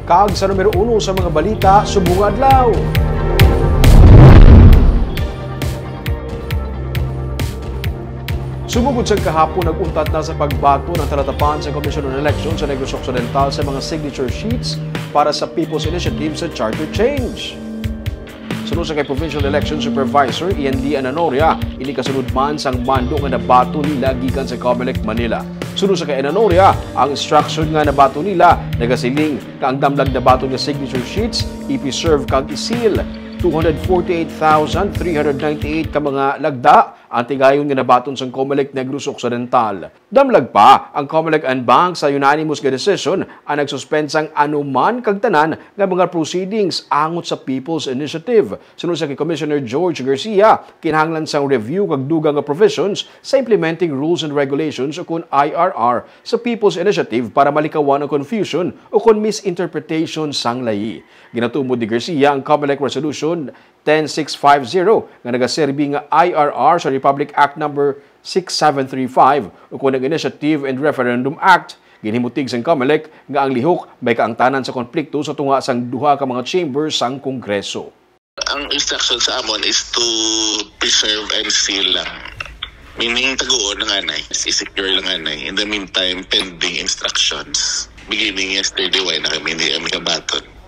Kag sa numero 1 sa mga balita, subong adlaw. Sumugod sa kahapon, nag-untat na sa pagbato ng talatapan sa Commission on Elections sa Negros Occidental sa mga signature sheets para sa People's Initiative sa Charter Change. Sunod sa kay Provincial Election Supervisor Ian D. Ananoria, ini kasunod man sang mando nga nabato nila gikan sa Comelec Manila. Sunod sa kay Ananoria, ang instruction nga nabato nila nagasiling nga ang damlag nabato nga signature sheets ipiserve kag isil 248,398 ka mga lagda ang tigayon nga nabaton sa Comelec Negros Occidental. Damlag pa ang Comelec and Bank sa unanimous nga decision ang nagsuspensang anuman kag tanan nga mga proceedings angot sa People's Initiative. Sunod sa kay Commissioner George Garcia, kinahanglan sang review kag dugang nga provisions sa implementing rules and regulations o kun IRR sa People's Initiative para malikawan ang confusion o kun misinterpretation sang layi. Ginatumod ni Garcia ang Comelec Resolution 10650 nga nagaserbi nga IRR sa Republic Act No. 6735 o kung ang Initiative and Referendum Act. Ginhimutig sang Comelec nga ang lihok may kaangtanan sa konflikto sa tunga sang duha ka mga chambers sang Kongreso. Ang instruction sa amon is to preserve and seal lang. Meaning taguon ng anay, i-secure lang anay. In the meantime, pending instructions. Beginning yesterday, why na kami hindi kami kabaton.